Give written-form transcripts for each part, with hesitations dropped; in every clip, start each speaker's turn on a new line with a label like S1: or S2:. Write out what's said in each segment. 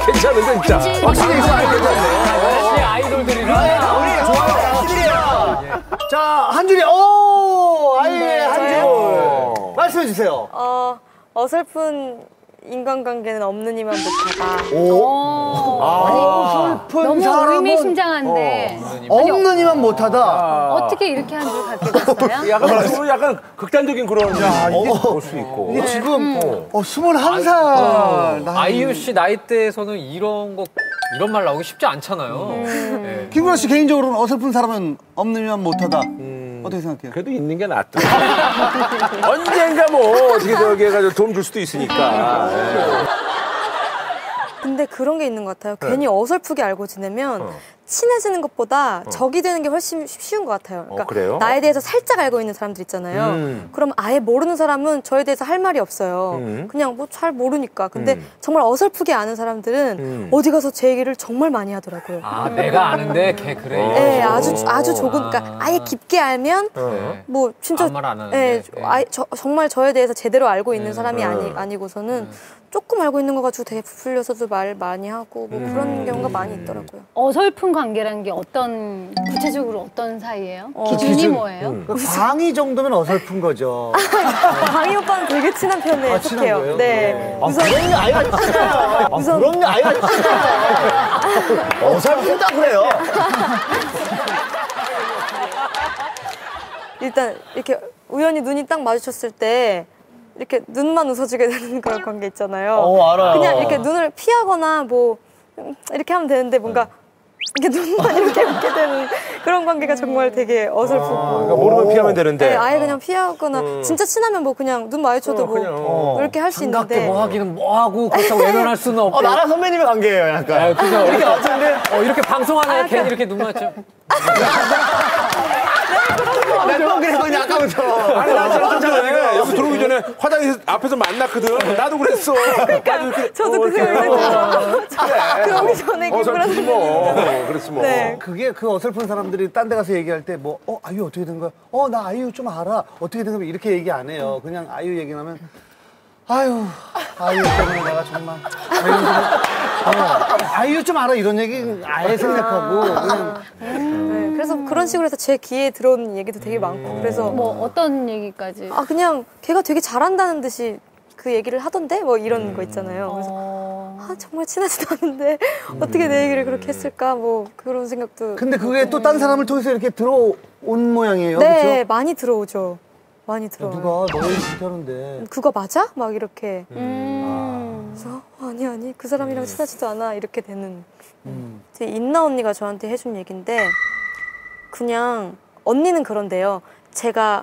S1: 괜찮은데 진짜. 확실히 이거 괜찮네.
S2: 역시 아이돌들이라.
S3: 우리 좋아요. 한줄이야. 자, 한줄이. 오, 아이의 한줄. 말씀해 주세요.
S4: 어설픈 인간관계는 없는 이만 못하다.
S3: 어설픈
S5: 너무
S3: 사람은
S5: 의미심장한데
S3: 없는 이만 못하다.
S5: 어떻게 이렇게 한 줄 갖게 됐어요?
S1: 약간 극단적인 그런 이게 볼 수 있고.
S3: 이게 지금 21살.
S2: 아이유 씨 나이대에서는 이런 말 나오기 쉽지 않잖아요. 네.
S3: 김구라 씨 개인적으로는 어설픈 사람은 없는 이만 못하다. 어떻게 생각해요?
S1: 그래도 있는 게 낫다. 언젠가 뭐 어떻게 저기 해가지고 도움 줄 수도 있으니까.
S4: 근데 그런 게 있는 것 같아요. 괜히 어설프게 알고 지내면 친해지는 것보다 적이 되는 게 훨씬 쉬운 것 같아요. 그러니까
S1: 그래요?
S4: 나에 대해서 살짝 알고 있는 사람들 있잖아요. 그럼 아예 모르는 사람은 저에 대해서 할 말이 없어요. 그냥 뭐 잘 모르니까. 근데 정말 어설프게 아는 사람들은 어디 가서 제 얘기를 정말 많이 하더라고요.
S2: 아, 내가 아는데 걔 그래.
S4: 네, 아주 조금, 그러니까 아예 깊게 알면 뭐 진짜
S2: 아무 말 안 하는데.
S4: 정말 저에 대해서 제대로 알고 있는 사람이 아니고서는 조금 알고 있는 거 가지고 되게 부풀려서도 말 많이 하고 뭐 그런 경우가 많이 있더라고요.
S5: 어설픈 관계라는 게 구체적으로 어떤 사이예요? 기준이 뭐예요?
S3: 방이 정도면 어설픈 거죠.
S4: 강희 오빠는 되게 친한 편에 속해요.
S3: 거예요?
S4: 네. 우선
S3: 그럼요, 아이가 있어요. 그럼요, 아이가 있어요. 어설프다 그래요.
S4: 일단 이렇게 우연히 눈이 딱 마주쳤을 때 이렇게 눈만 웃어주게 되는 그런 관계 있잖아요.
S3: 알아요.
S4: 그냥 이렇게 눈을 피하거나 뭐 이렇게 하면 되는데 뭔가 이렇게 눈만 이렇게 웃게 되는 그런 관계가 정말 되게 어설프고.
S1: 그러니까 모르면 피하면 되는데.
S4: 네, 아예 그냥 피하거나 진짜 친하면 뭐 그냥 눈 마주쳐도 뭐 이렇게 할 수 있는데.
S2: 뭐 하기는 뭐 하고 그렇다고 외면할 수는 없고.
S3: 나랑 선배님의 관계예요, 약간.
S2: 그죠?
S3: 이렇게 어쩐데?
S2: 이렇게 방송하느라 괜히 이렇게 눈 맞죠.
S3: 몇번 그래서 그냥 아까부터.
S1: 아니 나 저번에 여기 들어오기 전에 화장실 앞에서 만났거든. 나도 그랬어.
S4: 그러니까 저도 그 생각을 했어요. 들어오기 전에
S1: 어설프지 뭐. 그렇지 뭐.
S4: 네.
S3: 그게 그 어설픈 사람들이 딴 데 가서 얘기할 때 뭐, 아이유 어떻게 된 거야? 나 아이유 좀 알아. 어떻게 된 거야? 이렇게 얘기 안 해요. 그냥 아이유 얘기를 하면 아이유 때문에 내가 정말. 아이유 좀 알아. 이런 얘기 아예 생각하고. 그냥.
S4: 네, 그래서 그런 식으로 해서 제 귀에 들어오는 얘기도 되게 많고 그래서
S5: 뭐 어떤 얘기까지?
S4: 그냥 걔가 되게 잘한다는 듯이 그 얘기를 하던데 뭐 이런 거 있잖아요. 그래서 정말 친하지도 않은데 어떻게 내 얘기를 그렇게 했을까 뭐 그런 생각도.
S3: 근데 그게 또 딴 사람을 통해서 이렇게 들어온 모양이에요.
S4: 네,
S3: 그렇죠?
S4: 많이 들어오죠. 많이 들어요.
S3: 누가 너 얘기 그렇게 하는데.
S4: 그거 맞아? 막 이렇게. 그래서 아니 그 사람이랑 친하지도 않아 이렇게 되는. 제 인나 언니가 저한테 해준 얘긴데 그냥 언니는 그런데요. 제가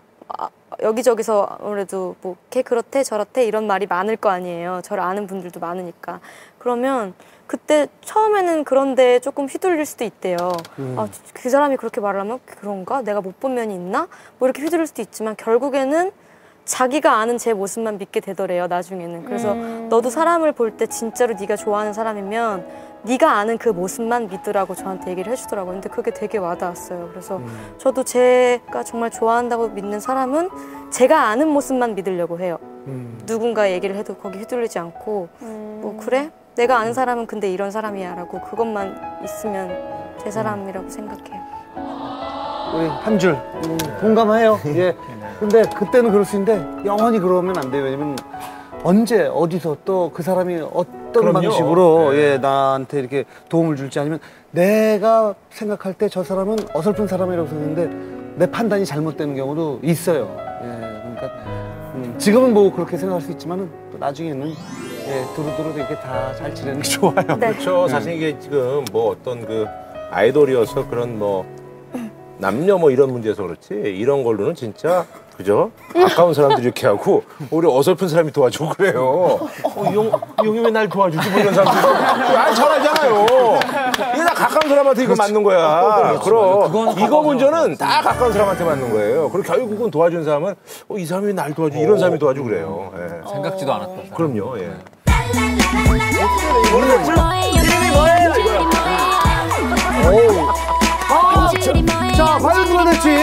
S4: 여기저기서 아무래도 뭐 걔 그렇대 저렇대 이런 말이 많을 거 아니에요. 저를 아는 분들도 많으니까. 그러면 그때 처음에는 그런데 조금 휘둘릴 수도 있대요. 그 사람이 그렇게 말하면 그런가? 내가 못 본 면이 있나? 뭐 이렇게 휘둘릴 수도 있지만 결국에는 자기가 아는 제 모습만 믿게 되더래요. 나중에는. 그래서 너도 사람을 볼 때 진짜로 네가 좋아하는 사람이면 네가 아는 그 모습만 믿으라고 저한테 얘기를 해주더라고요. 근데 그게 되게 와닿았어요. 그래서 저도 제가 정말 좋아한다고 믿는 사람은 제가 아는 모습만 믿으려고 해요. 누군가 얘기를 해도 거기 휘둘리지 않고 뭐 그래? 내가 아는 사람은 근데 이런 사람이야 라고 그것만 있으면 제 사람이라고 생각해요.
S3: 우리 한 줄 공감해요. 예. 근데 그때는 그럴 수 있는데 영원히 그러면 안 돼요. 왜냐면 언제 어디서 또 그 사람이 어떤
S1: 그럼요.
S3: 방식으로 나한테 이렇게 도움을 줄지 아니면 내가 생각할 때 저 사람은 어설픈 사람이라고 생각했는데 내 판단이 잘못되는 경우도 있어요. 예. 그러니까 지금은 뭐 그렇게 생각할 수 있지만은 또 나중에는 두루두루 이렇게 다 잘 지내는 게 좋아요.
S4: 네.
S1: 그렇죠. 사실 이게 지금 뭐 어떤 그 아이돌이어서 그런 뭐 남녀 뭐 이런 문제에서 그렇지 이런 걸로는 진짜 그죠? 아까운 사람들이 이렇게 하고 우리 어설픈 사람이 도와주고 그래요. 이 형이 왜 날 도와주지? 뭐 이런 사람들. 아니 잘 알잖아요. 이게 다 가까운 사람한테 이거 맞는 거야. 그럼 이거 문제는 다 가까운 사람한테 맞는 거예요. 그리고 결국은 도와준 사람은 이 사람이 날 도와주지 이런 사람이 도와주고 그래요. 예.
S2: 생각지도 않았다.
S1: 그럼요. 예.
S3: 이름이 뭐예요 이거야? 자, 과연 누가 될지.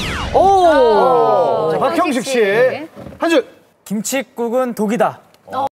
S3: 자, 박형식 씨. 한 줄.
S6: 김칫국은 독이다.